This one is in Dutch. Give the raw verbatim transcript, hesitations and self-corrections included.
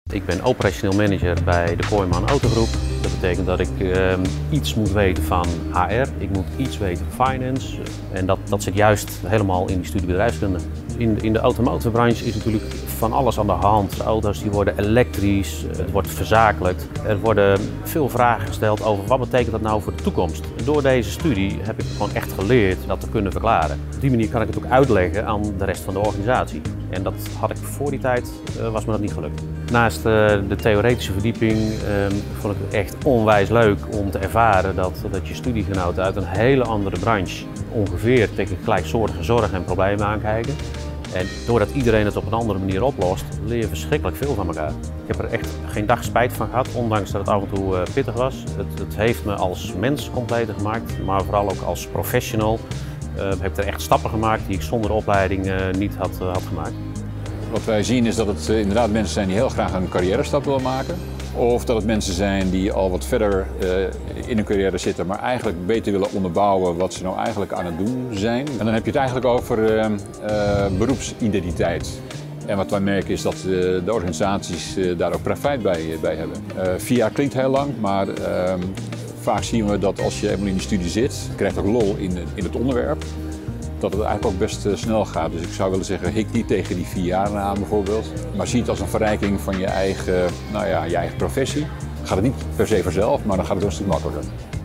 Ik ben operationeel manager bij de Kooijman Autogroep. Dat betekent dat ik uh, iets moet weten van H R, ik moet iets weten van finance. En dat, dat zit juist helemaal in die studie bedrijfskunde. In, in de automotive-branche is natuurlijk van alles aan de hand. De auto's die worden elektrisch, het wordt verzakelijkt. Er worden veel vragen gesteld over wat betekent dat nou voor de toekomst. En door deze studie heb ik gewoon echt geleerd dat te kunnen verklaren. Op die manier kan ik het ook uitleggen aan de rest van de organisatie. En dat had ik voor die tijd, uh, was me dat niet gelukt. Naast uh, de theoretische verdieping uh, vond ik het echt onwijs leuk om te ervaren dat, dat je studiegenoten uit een hele andere branche ongeveer tegen gelijksoortige zorgen en problemen aankijken. En doordat iedereen het op een andere manier oplost, leer je verschrikkelijk veel van elkaar. Ik heb er echt geen dag spijt van gehad, ondanks dat het af en toe uh, pittig was. Het, het heeft me als mens completer gemaakt, maar vooral ook als professional uh, heb ik er echt stappen gemaakt die ik zonder opleiding uh, niet had, uh, had gemaakt. Wat wij zien is dat het uh, inderdaad mensen zijn die heel graag een carrière stap willen maken. Of dat het mensen zijn die al wat verder uh, in hun carrière zitten, maar eigenlijk beter willen onderbouwen wat ze nou eigenlijk aan het doen zijn. En dan heb je het eigenlijk over uh, uh, beroepsidentiteit. En wat wij merken is dat uh, de organisaties uh, daar ook profijt bij, uh, bij hebben. Uh, vier jaar klinkt heel lang, maar uh, vaak zien we dat als je eenmaal in die studie zit, krijg je ook lol in, in het onderwerp. Dat het eigenlijk ook best uh, snel gaat. Dus ik zou willen zeggen, hik niet tegen die vier jaren aan bijvoorbeeld. Maar zie het als een verrijking van je eigen, nou ja, je eigen professie. Gaat het niet per se vanzelf, maar dan gaat het wel een stuk makkelijker.